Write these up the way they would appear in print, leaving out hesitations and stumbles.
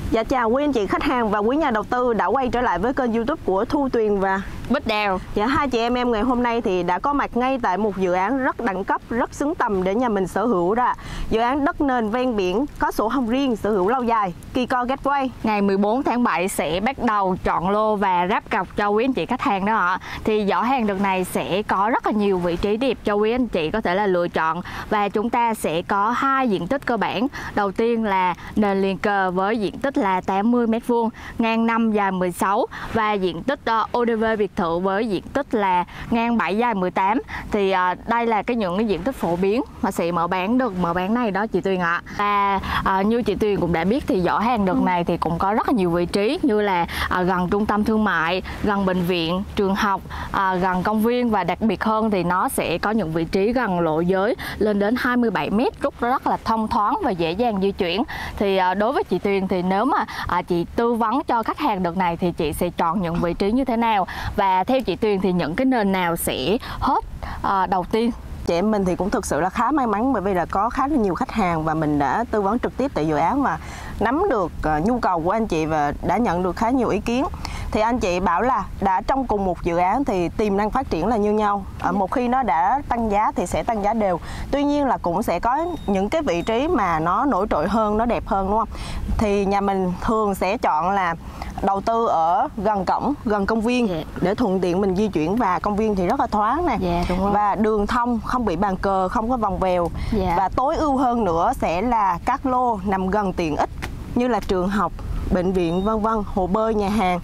Dạ chào quý anh chị khách hàng và quý nhà đầu tư đã quay trở lại với kênh YouTube của Thu Tuyền và Bích Đào. Dạ, hai chị em ngày hôm nay thì đã có mặt ngay tại một dự án rất đẳng cấp, rất xứng tầm để nhà mình sở hữu đó. Dự án đất nền ven biển có sổ hồng riêng, sở hữu lâu dài, Kiko Gateway. Ngày 14 tháng 7 sẽ bắt đầu chọn lô và ráp cọc cho quý anh chị khách hàng đó ạ. Thì giỏ hàng đợt này sẽ có rất là nhiều vị trí đẹp cho quý anh chị có thể là lựa chọn. Và chúng ta sẽ có hai diện tích cơ bản. Đầu tiên là nền liền kề với diện tích là 80 m², ngang 5 dài 16, và diện tích ODV biệt thự với diện tích là ngang 7 dài 18. Thì đây là những cái diện tích phổ biến mà sẽ mở bán được mở bán này đó chị Tuyền ạ. Và như chị Tuyền cũng đã biết thì giỏ hàng đợt này thì cũng có rất là nhiều vị trí như là gần trung tâm thương mại, gần bệnh viện, trường học, gần công viên, và đặc biệt hơn thì nó sẽ có những vị trí gần lộ giới lên đến 27 m, rất là thông thoáng và dễ dàng di chuyển. Thì đối với chị Tuyền thì nếu mà chị tư vấn cho khách hàng đợt này thì chị sẽ chọn những vị trí như thế nào, và theo chị Tuyền thì những cái nền nào sẽ hot đầu tiên? Chị em mình thì cũng thực sự là khá may mắn bởi vì là có khá là nhiều khách hàng và mình đã tư vấn trực tiếp tại dự án và nắm được nhu cầu của anh chị và đã nhận được khá nhiều ý kiến. Thì anh chị bảo là đã trong cùng một dự án thì tiềm năng phát triển là như nhau. Một khi nó đã tăng giá thì sẽ tăng giá đều. Tuy nhiên là cũng sẽ có những cái vị trí mà nó nổi trội hơn, nó đẹp hơn, đúng không? Thì nhà mình thường sẽ chọn là đầu tư ở gần cổng, gần công viên để thuận tiện mình di chuyển, và công viên thì rất là thoáng nè, và đường thông, không bị bàn cờ, không có vòng vèo. Và tối ưu hơn nữa sẽ là các lô nằm gần tiện ích như là trường học, bệnh viện, vân vân, hồ bơi, nhà hàng.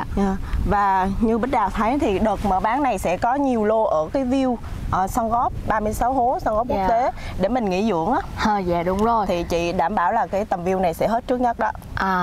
Và như Bích Đào thấy thì đợt mở bán này sẽ có nhiều lô ở cái view sân góp 36 hố, sân góp quốc tế để mình nghỉ dưỡng á. Dạ đúng rồi. Thì chị đảm bảo là cái tầm view này sẽ hết trước nhất đó.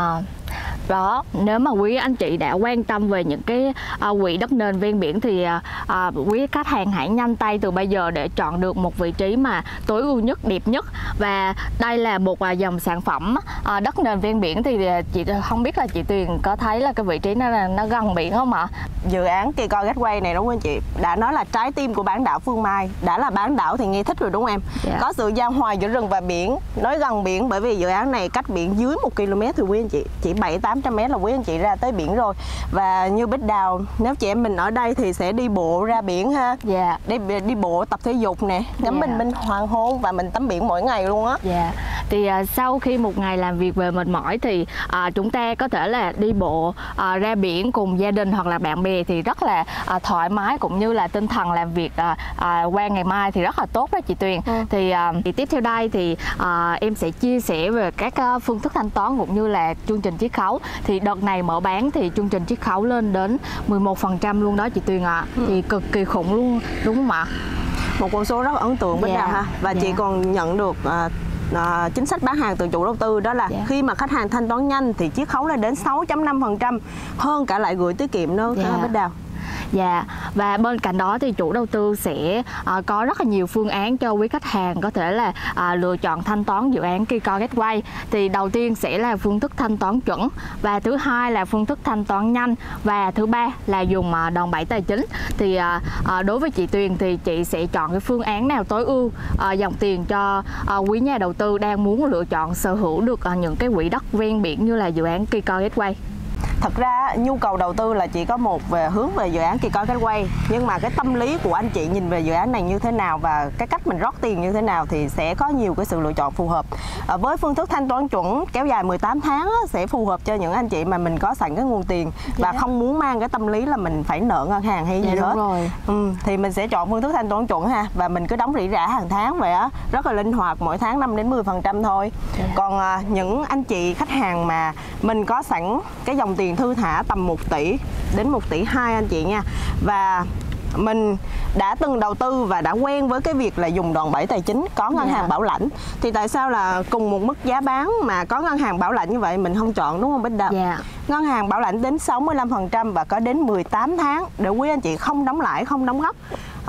Đó, nếu mà quý anh chị đã quan tâm về những cái quỹ đất nền ven biển thì quý khách hàng hãy nhanh tay từ bây giờ để chọn được một vị trí mà tối ưu nhất, đẹp nhất. Và đây là một dòng sản phẩm đất nền ven biển. Thì chị không biết là chị Tuyền có thấy là cái vị trí nó gần biển không ạ? Dự án Kiko Gateway này đúng không anh chị? Đã nói là trái tim của bán đảo Phương Mai. Đã là bán đảo thì nghe thích rồi đúng không em? Có sự giao hòa giữa rừng và biển. Nói gần biển bởi vì dự án này cách biển dưới 1 km thì quý anh chị, chỉ 700-800 m là quý anh chị ra tới biển rồi. Và như Bích Đào, nếu chị em mình ở đây thì sẽ đi bộ ra biển ha. Đi bộ tập thể dục nè, ngắm bình minh hoàng hôn, và mình tắm biển mỗi ngày luôn á. Thì sau khi một ngày làm việc về mệt mỏi thì chúng ta có thể là đi bộ ra biển cùng gia đình hoặc là bạn bè thì rất là thoải mái, cũng như là tinh thần làm việc qua ngày mai thì rất là tốt đó chị Tuyền. Thì tiếp theo đây thì em sẽ chia sẻ về các phương thức thanh toán cũng như là chương trình chiết khấu. Thì đợt này mở bán thì chương trình chiết khấu lên đến 11% luôn đó chị Tuyền ạ. Thì cực kỳ khủng luôn đúng không ạ? Một con số rất ấn tượng Bích Đào ha. Và chị còn nhận được chính sách bán hàng từ chủ đầu tư, đó là khi mà khách hàng thanh toán nhanh thì chiết khấu lên đến 6.5%, hơn cả lại gửi tiết kiệm nữa Bích Đào. Và bên cạnh đó thì chủ đầu tư sẽ có rất là nhiều phương án cho quý khách hàng có thể là lựa chọn thanh toán dự án Kiko Gateway. Thì đầu tiên sẽ là phương thức thanh toán chuẩn, và thứ hai là phương thức thanh toán nhanh, và thứ ba là dùng đòn bẩy tài chính. Thì đối với chị Tuyền thì chị sẽ chọn cái phương án nào tối ưu dòng tiền cho quý nhà đầu tư đang muốn lựa chọn sở hữu được những cái quỹ đất ven biển như là dự án Kiko Gateway? Thật ra nhu cầu đầu tư là chỉ có một, về hướng về dự án Kiko Gateway, nhưng mà cái tâm lý của anh chị nhìn về dự án này như thế nào và cái cách mình rót tiền như thế nào thì sẽ có nhiều cái sự lựa chọn phù hợp. Với phương thức thanh toán chuẩn kéo dài 18 tháng sẽ phù hợp cho những anh chị mà mình có sẵn cái nguồn tiền và không muốn mang cái tâm lý là mình phải nợ ngân hàng hay gì hết. Thì mình sẽ chọn phương thức thanh toán chuẩn ha, và mình cứ đóng rỉ rả hàng tháng vậy á, rất là linh hoạt, mỗi tháng 5-10% thôi. Còn những anh chị khách hàng mà mình có sẵn cái dòng tiền thư thả tầm 1 tỷ đến 1,2 tỷ anh chị nha, và mình đã từng đầu tư và đã quen với cái việc là dùng đòn bẩy tài chính, có ngân hàng bảo lãnh, thì tại sao là cùng một mức giá bán mà có ngân hàng bảo lãnh như vậy mình không chọn, đúng không Bích Đào? Ngân hàng bảo lãnh đến 65% và có đến 18 tháng để quý anh chị không đóng lãi, không đóng gốc.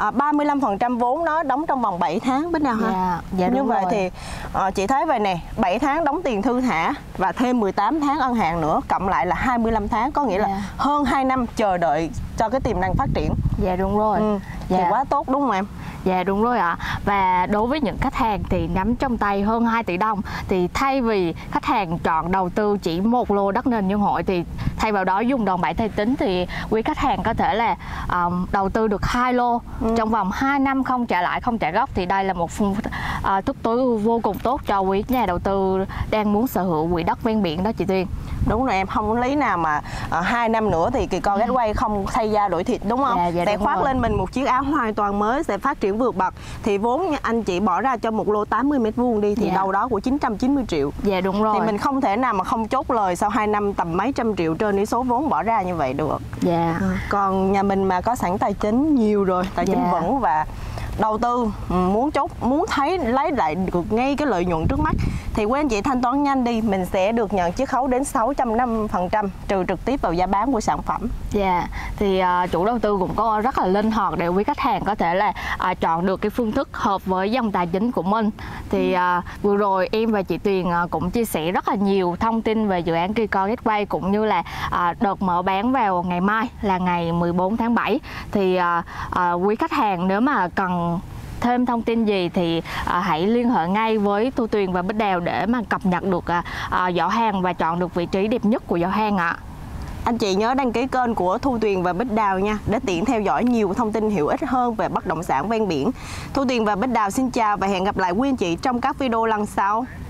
35% vốn nó đóng trong vòng 7 tháng Bích Đào ha. Như vậy thì chị thấy vậy nè, 7 tháng đóng tiền thư thả và thêm 18 tháng ân hạn nữa, cộng lại là 25 tháng, có nghĩa là hơn 2 năm chờ đợi cho cái tiềm năng phát triển. Đúng rồi. Thì quá tốt đúng không em? Dạ đúng rồi ạ. Và đối với những khách hàng thì nắm trong tay hơn 2 tỷ đồng thì thay vì khách hàng chọn đầu tư chỉ một lô đất nền nhân hội thì thay vào đó dùng đòn bẩy tài chính thì quý khách hàng có thể là đầu tư được 2 lô trong vòng 2 năm không trả lãi, không trả gốc, thì đây là một phương thức tối ưu vô cùng tốt cho quý nhà đầu tư đang muốn sở hữu quỹ đất ven biển đó chị Tuyền. Đúng rồi em, không có lý nào mà 2 năm nữa thì Kỳ Con Gateway không thay da đổi thịt đúng không? Dạ, sẽ khoác rồi. lên mình một chiếc áo hoàn toàn mới, sẽ phát triển vượt bậc. Thì vốn anh chị bỏ ra cho một lô 80 m² đi thì đâu đó của 990 triệu. Dạ đúng rồi. Thì mình không thể nào mà không chốt lời sau 2 năm tầm mấy trăm triệu trên cái số vốn bỏ ra như vậy được. Dạ. Còn nhà mình mà có sẵn tài chính nhiều rồi, tài chính vững và đầu tư muốn lấy lại được ngay cái lợi nhuận trước mắt thì quý anh chị thanh toán nhanh đi, mình sẽ được nhận chiết khấu đến 650% trừ trực tiếp vào giá bán của sản phẩm. Dạ, thì chủ đầu tư cũng có rất là linh hoạt để quý khách hàng có thể là chọn được cái phương thức hợp với dòng tài chính của mình. Thì vừa rồi em và chị Tuyền cũng chia sẻ rất là nhiều thông tin về dự án Kỳ Con Gateway cũng như là đợt mở bán vào ngày mai là ngày 14 tháng 7. Thì quý khách hàng nếu mà cần thêm thông tin gì thì hãy liên hệ ngay với Thu Tuyền và Bích Đào để mà cập nhật được giỏ hàng và chọn được vị trí đẹp nhất của giỏ hàng ạ. Anh chị nhớ đăng ký kênh của Thu Tuyền và Bích Đào nha, để tiện theo dõi nhiều thông tin hữu ích hơn về bất động sản ven biển. Thu Tuyền và Bích Đào xin chào và hẹn gặp lại quý anh chị trong các video lần sau.